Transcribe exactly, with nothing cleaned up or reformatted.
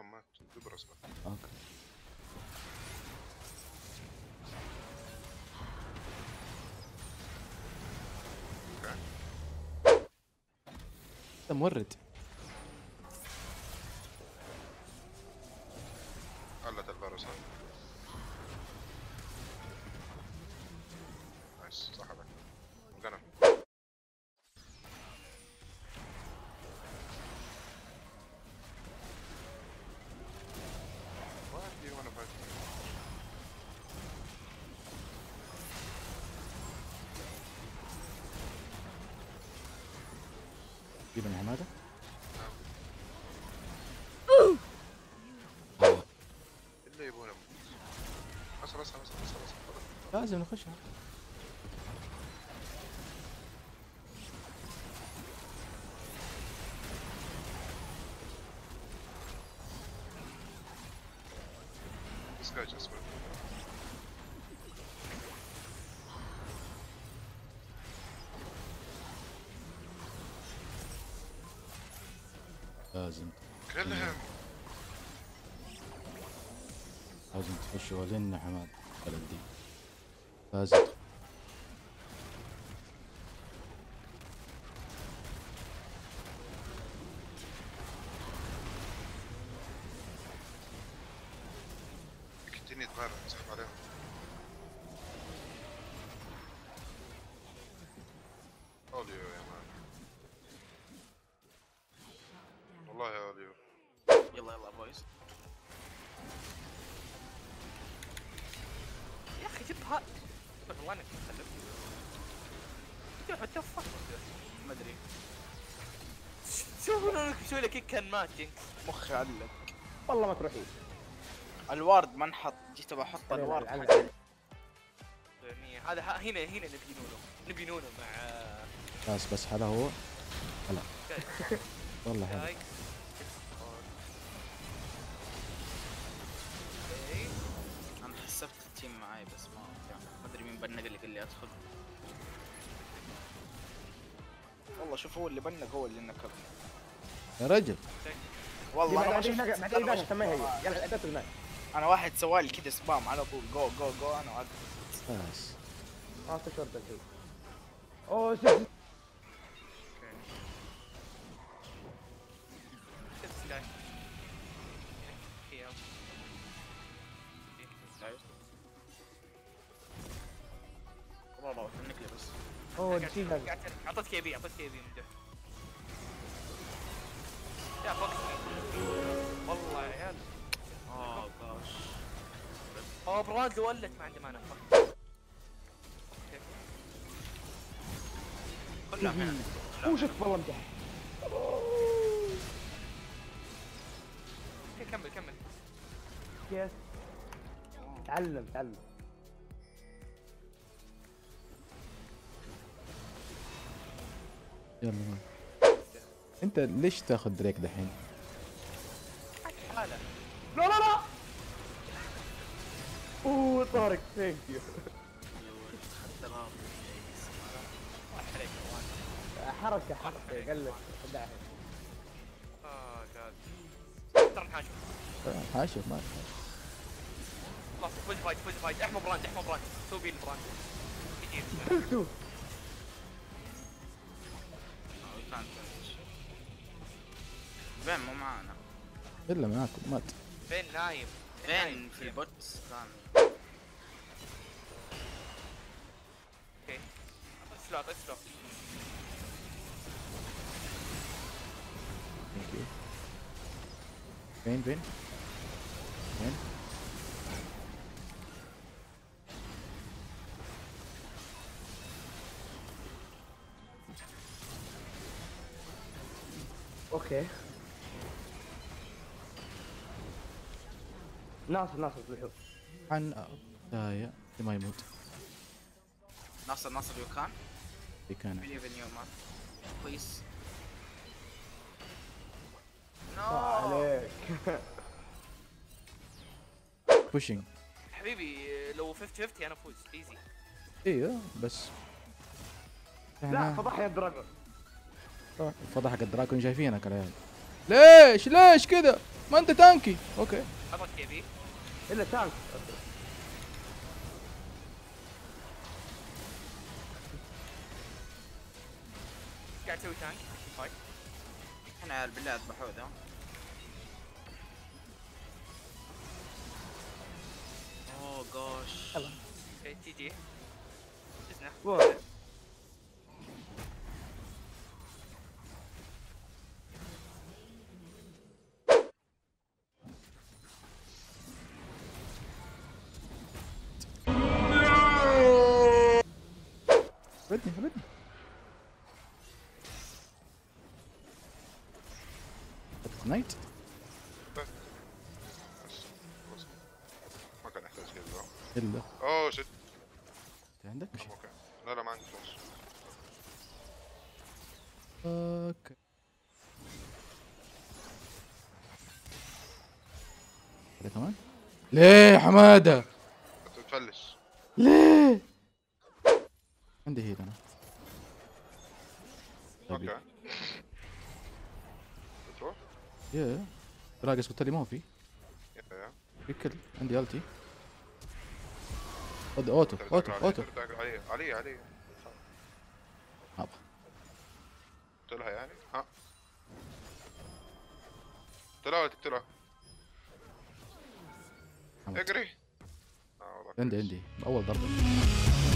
اليوم مات ببرص بقى. اوكي انت مورد. قلت الفيروس هذا. نايس صح عليك. غنم. وادي وانا فايت. جيب من حماده. اللي يبونه بس بس بس بس بس لازم نخشها. This guy just went. لازم كلهم. لازم تخشوا لنا حماد البلد دي. لازم كنتيني تغير اسحب عليهم. اوليو يا مان. والله يا اوليو. يلا يلا بويز. يا اخي جيب هات والله انك مخلف. حتى فك ما ادري شوف انا مسوي لك كيك كان مات جينكس مخي علق والله ما تروحين. الوارد ما انحط، جيت بحط على- الوارد على- حق يعني هذا ه- هنا هنا نبي نونو نبي نونو مع بس بس هذا هو. هلا والله هذا جاي. إيه. انا حسبت التيم معاي بس ما يعني ما ادري مين بنق اللي قال لي ادخل. والله شوف هو اللي بنق هو اللي نكبني يا رجل. والله انا ما بعدين شفت. بعدين بعدين سميها هي. يلا اعداد هناك. انا واحد سوالي كذا سبام على طول جو جو جو انا وعد. بس اه تشرد الحين. اوه شوف This guy. Yeah. والله بنق لي بس. اوه نسيت هذا. قاعد اعطيت كي بي اعطيت كي بي من جد. يا فوق والله يا عيال. اوه جاش. اوه براد ولت ما عنده مانا. كلهم هنا. هو شوف والله امتح. اوكي كمل كمل. كيف؟ تعلم تعلم. يلا مان. انت ليش تاخذ دريك دحين؟ حاله. لا لا لا. اوه طارق ثانك يو. راح عليك حركة حركة قال لك خدعها. اه جاد. ترى نحاشف. حاشف ما خلاص فوز فايت فوز فايت احمى براند احمى براند سوي بي البراند. يجي قلتوا بين مو معانا. الا معاكم مات. فين نايم بين في البوت ثاني. اوكي سلو اعطي سلو. ثانك يو. فين فين؟ فين؟ اوكي. ناصر ناصر بالحب. عن داية ما يموت. ناصر ناصر يو كان في كان believe in you man please. عليك. بوشينج. حبيبي لو خمسين خمسين انا افوز ايزي. ايوه بس لا فضحني الدراجون. فضحك الدراكون شايفينك العيال. ليش ليش كذا؟ ما انت تانكي. اوكي اضغط كذي. الا تانك. قاعد تسوي تانك فايت. احنا عيال بالله اذبحوا ذا. اوه جوش. اوكي تي جي جزنا. واو. بدني بدني. نايت. بس خلاص. ما كان يحتاج كذا. الا اوه شت. انت عندك؟ اوكي. لا لا ما عندي فلاش. اوكي هذا كمان. ليه حماده؟ تفلش. ليه؟ عندي هيل انا. اوكي. بتروح؟ يا راقص قلت لي ما هو في. يا يا. في كل عندي التي. خذ اوتو اوتو اوتو. علي علي علي. هابا قلت لها يعني ها. قلت لها ولا قلت لها؟ حمد. اجري. آه والله عندي كويس. عندي اول ضربه.